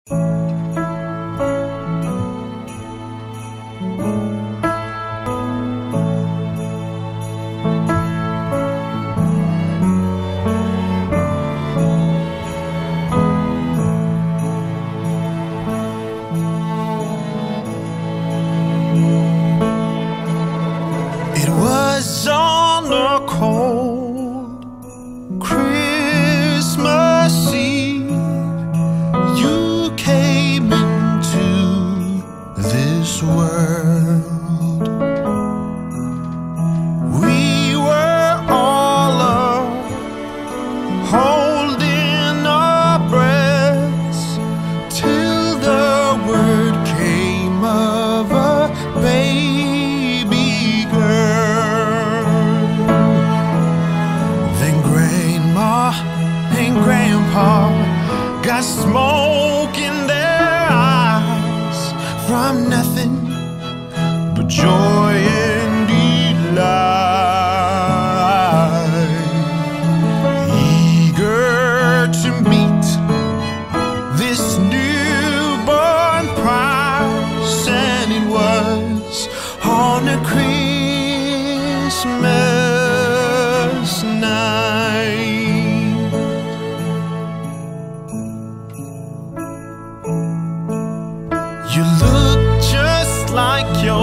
It was on a cold Christmas Eve you came into this world. We were all up, holding our breaths till the word came of a baby girl. Then Grandma and Grandpa got smoke in their eyes from nothing but joy and delight, eager to meet this newborn prize. And it was on a Christmas night. You look just like your